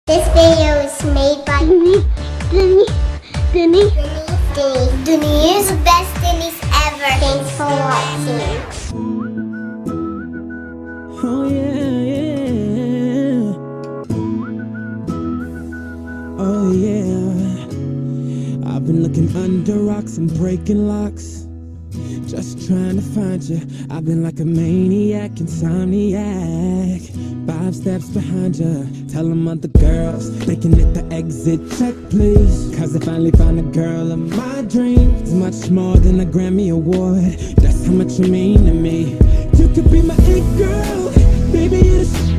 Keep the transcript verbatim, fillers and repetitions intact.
This video is made by Denise, Denise, Denise, Denise, Denise, the best Denise ever. Thanks for watching. Oh yeah, yeah. Oh yeah. I've been looking under rocks and breaking locks, just trying to find you. I've been like a maniac, insomniac, five steps behind you. Tell them other girls they can hit the exit check, please. Cause I finally found a girl of my dreams. Much more than a Grammy Award, that's how much you mean to me. You could be my it girl, baby, you're the